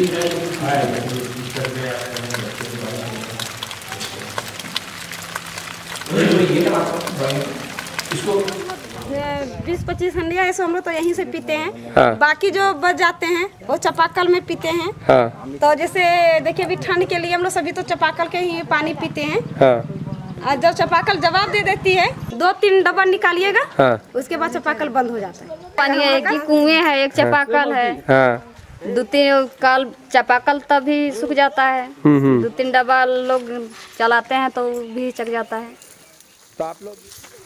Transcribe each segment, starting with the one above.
इसको 20-25 हंडिया ऐसे हम लोग तो यहीं से पीते हैं। हाँ। बाकी जो बच जाते हैं वो चापाकल में पीते हैं। हाँ। तो जैसे देखिए अभी ठंड के लिए हम लोग सभी तो चापाकल के ही पानी पीते हैं। हाँ। और जब चापाकल जवाब दे देती है 2-3 डब्बा निकालिएगा। हाँ। उसके बाद चापाकल बंद हो जाता है। पानी है, एक ही कुएं है, एक चापाकल है। हाँ। 2-3 काल चापाकल तभी सूख जाता है। 2-3 डब्बा लोग चलाते हैं तो भी चक जाता है। तो आप लोग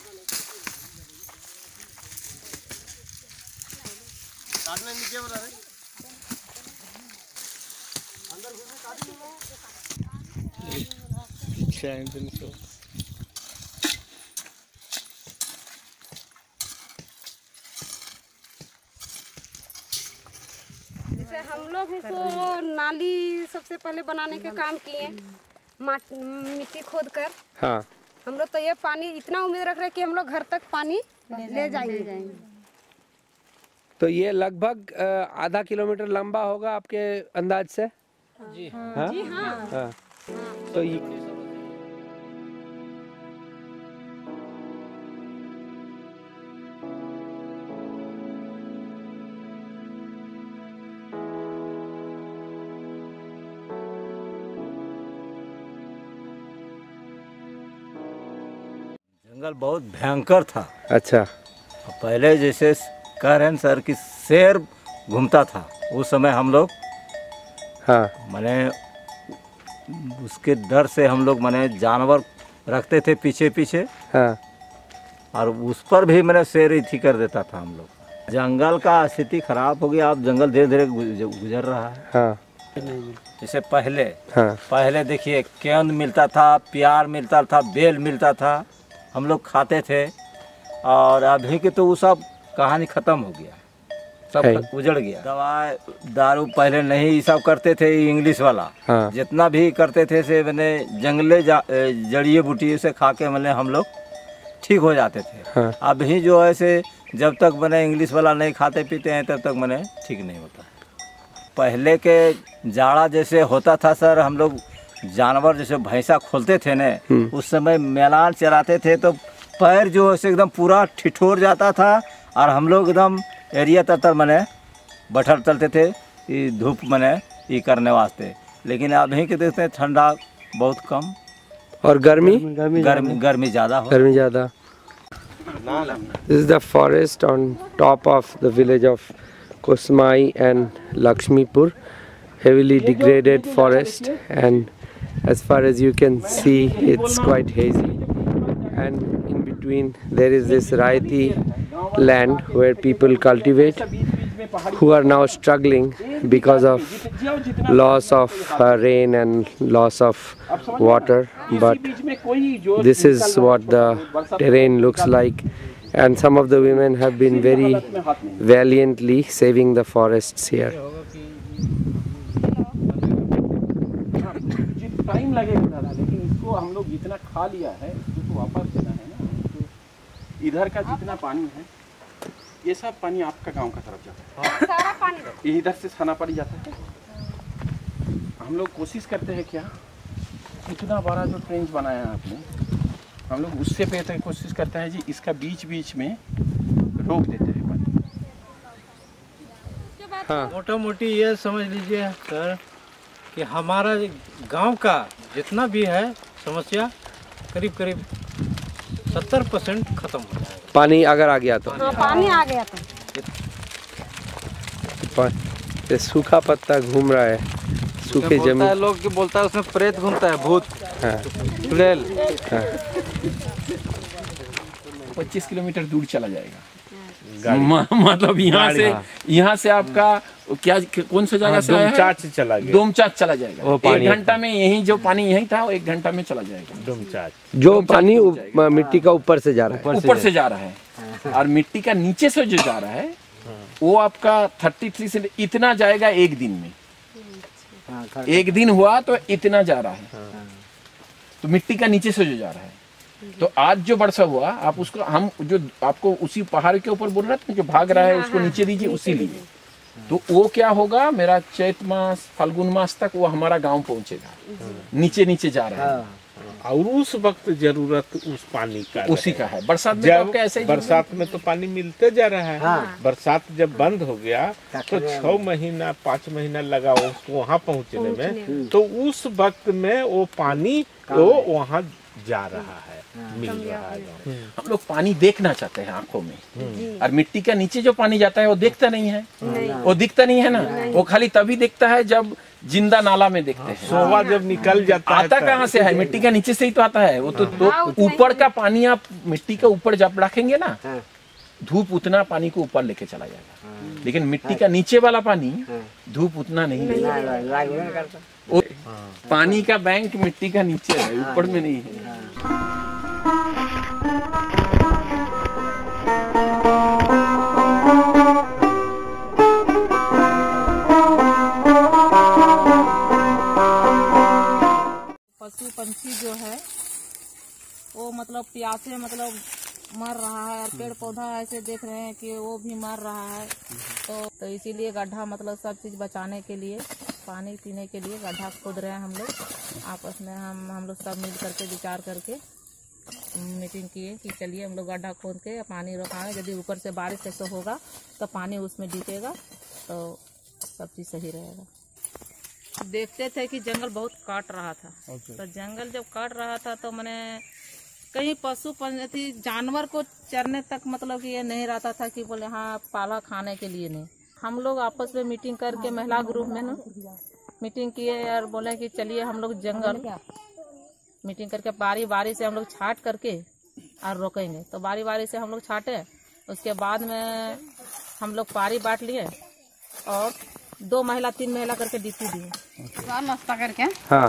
जैसे हम लोग ही तो नाली सबसे पहले बनाने के काम किए, मिट्टी खोद कर। हाँ। हम लोग तो ये पानी इतना उम्मीद रख रहे हैं कि हम लोग घर तक पानी ले जाएंगे। तो ये लगभग आधा किलोमीटर लंबा होगा आपके अंदाज से? जी हाँ? जी हाँ। हाँ। तो ये जंगल बहुत भयंकर था। अच्छा। पहले जैसे कह रहे हैं सर कि शेर घूमता था, उस समय हम लोग हाँ। माने उसके डर से हम लोग माने जानवर रखते थे पीछे पीछे। हाँ। और उस पर भी मैंने शेर ही कर देता था हम लोग। जंगल का स्थिति खराब हो गया, अब जंगल धीरे धीरे गुजर रहा है। हाँ। जैसे पहले हाँ। पहले देखिए केंद मिलता था, प्यार मिलता था, बेल मिलता था, हम लोग खाते थे। और अभी के तो वो सब कहानी खत्म हो गया, सब उजड़ गया। दवा दारू पहले नहीं ये सब करते थे, इंग्लिश वाला। हाँ। जितना भी करते थे से मैंने जंगले जड़िए बूटी से खा के मैंने हम लोग ठीक हो जाते थे। हाँ। अभी जो है से जब तक मैंने इंग्लिश वाला नहीं खाते पीते हैं तब तक मैंने ठीक नहीं होता है। पहले के जाड़ा जैसे होता था सर, हम लोग जानवर जैसे भैंसा खोलते थे न, उस समय मैदान चराते थे तो पैर जो है एकदम पूरा ठिठुर जाता था। और हम लोग एकदम एरिया तर मने बठर चलते थे ये धूप मने ये करने वास्ते। लेकिन अभी के देखते हैं ठंडा बहुत कम और गर्मी गर्मी ज़्यादा हो। गर्मी ज़्यादा। This is the forest on top of the village of Kosmai and Lacchmipur, heavily degraded forest, and as far as you can see it's quite hazy, and in between there is this Raiti land where people cultivate, who are now struggling because of loss of rain and loss of water. But this is what the terrain looks like, and some of the women have been very valiantly saving the forests here. Time लगेगा दादा, लेकिन इसको हम लोग जितना खा लिया है उसको वापस देना है ना। तो इधर का जितना पानी है ये सब पानी आपका गांव का तरफ जाता है। सारा पानी इधर से खाना पड़ जाता है। हम लोग कोशिश करते हैं क्या, इतना बड़ा जो ट्रेंच बनाया है आपने, हम लोग उससे पे कोशिश करते हैं जी इसका बीच बीच में रोक देते हैं पानी। हाँ। मोटा मोटी ये समझ लीजिए सर कि हमारा गांव का जितना भी है समस्या करीब करीब 70% खत्म हो जाएगा। पानी अगर आ गया तो। हाँ, पानी आ गया तो। ये सूखा पत्ता घूम रहा है, सूखे जमीन। लोग के बोलता है उसमें प्रेत घूमता है, भूत। हाँ। चुड़ैल। हाँ। 25 किलोमीटर दूर चला जाएगा। मतलब यहाँ से आपका क्या कौन सा जगह से आया है? चला गया। डोमचाच चला जाएगा। 1 घंटा में यही जो पानी यही था वो 1 घंटा में चला जाएगा। डोमचाच जो पानी मिट्टी का ऊपर से जा रहा है, ऊपर से जा रहा है। और मिट्टी का नीचे से जो जा रहा है वो आपका 33 से इतना जाएगा 1 दिन में। 1 दिन हुआ तो इतना जा रहा है, तो मिट्टी का नीचे से जो जा रहा है। तो आज जो वर्षा हुआ आप उसको हम जो आपको उसी पहाड़ के ऊपर बोल रहे थे जो भाग रहा है उसको नीचे दीजिए, उसी लिए तो वो क्या होगा, मेरा चैत मास फाल्गुन मास तक वो हमारा गांव पहुंचेगा। नीचे नीचे जा रहा है और उस वक्त जरूरत उस पानी का उसी का है। बरसात में तो जब आपका ऐसे ही बरसात में तो पानी मिलते जा रहा है। बरसात जब बंद हो गया तो 6 महीना 5 महीना लगा उसको वहाँ पहुँचने में, तो उस वक्त में वो पानी वो वहाँ जा रहा है, मिल रहा है। हम लोग पानी देखना चाहते हैं आंखों में, और मिट्टी का नीचे जो पानी जाता है वो देखता नहीं है, वो दिखता नहीं है ना, वो खाली तभी दिखता है जब जिंदा नाला में देखते हैं। सोवा जब निकल जाता है आता कहाँ से है, मिट्टी का नीचे से ही तो आता है। वो तो ऊपर का पानी आप मिट्टी का ऊपर जब रखेंगे ना, धूप उतना पानी को ऊपर लेके चला जाएगा, लेकिन मिट्टी का नीचे वाला पानी धूप उतना नहीं लेगा। पानी का बैंक मिट्टी का नीचे है, ऊपर में नहीं है। पशु पंछी जो है वो मतलब प्यासे मतलब मर रहा है, और पेड़ पौधा ऐसे देख रहे हैं कि वो भी मर रहा है। तो इसीलिए गड्ढा मतलब सब चीज़ बचाने के लिए, पानी पीने के लिए गड्ढा खोद रहे हैं हम लोग। आपस में हम लोग सब मिल करके विचार करके मीटिंग किए कि चलिए हम लोग गड्ढा खोद के पानी रोकाएं। यदि ऊपर से बारिश ऐसा होगा तो पानी उसमें डिगेगा तो सब चीज़ सही रहेगा। देखते थे कि जंगल बहुत काट रहा था, तो जंगल जब काट रहा था तो मैंने कहीं पशु पंछी जानवर को चरने तक मतलब कि ये नहीं रहता था कि बोले हाँ पाला खाने के लिए नहीं। हम लोग आपस में मीटिंग करके महिला ग्रुप में ना मीटिंग किए और बोले कि चलिए हम लोग जंगल मीटिंग करके बारी बारी से हम लोग छाट करके और रोकेंगे। तो बारी बारी से हम लोग छाटे, उसके बाद में हम लोग पारी बांट लिए और 2 महिला 3 महिला करके ड्यूटी दिए नाश्ता करके। हाँ,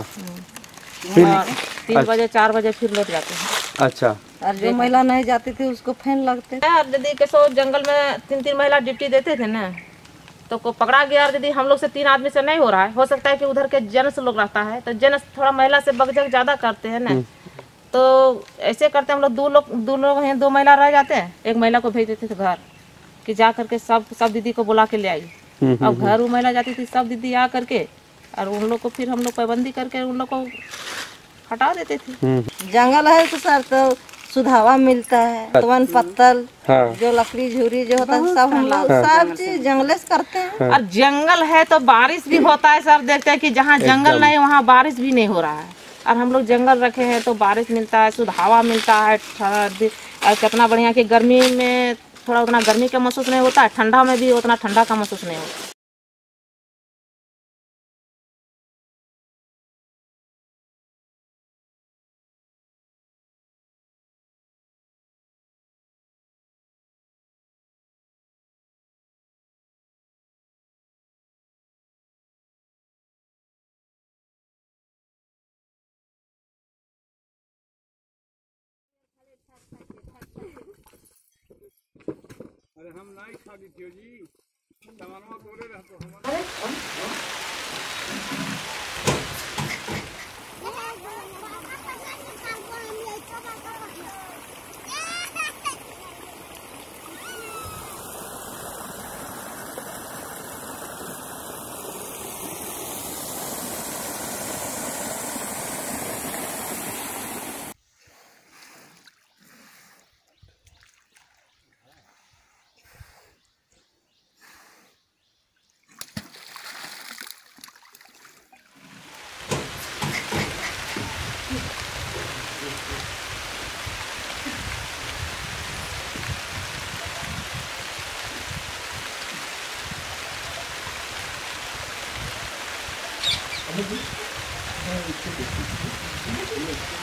3 बजे 4 बजे फिर लौट जाते हैं। अच्छा। और जो महिला नहीं जाती थी उसको फैन लगते। और यदि कैसो जंगल में 3-3 महिला ड्यूटी देते थे ना, तो को पकड़ा गया और यदि हम लोग से 3 आदमी से नहीं हो रहा है, हो सकता है कि उधर के जेंट्स लोग रहता है तो जेंट्स थोड़ा महिला से बगजग ज्यादा करते हैं ना, तो ऐसे करते हम लोग 2 लोग हैं, 2 महिला रह जाते हैं, 1 महिला को भेज देते थे घर कि जा करके सब दीदी को बुला के ले आई। अब घर वो महिला जाती थी, सब दीदी आ करके और उन लोग को फिर हम लोग पाबंदी करके उन लोग को हटा देते थे। जंगल है तो सर तो सुधावा मिलता है, वन पत्तल, जो लकड़ी झूरी जो होता है सब हम लोग सब चीज जंगले से करते हैं। और जंगल है तो बारिश भी होता है सर, देखते हैं कि जहाँ जंगल नहीं वहाँ बारिश भी नहीं हो रहा है। और हम लोग जंगल रखे हैं तो बारिश मिलता है, शुद्ध हवा मिलता है। और कितना बढ़िया कि गर्मी में थोड़ा उतना गर्मी का महसूस नहीं होता है, ठंडा में भी उतना ठंडा का महसूस नहीं होता। अरे हम नहीं खा दी थी जी, सामानमा बोले रहा तो हम Thank you.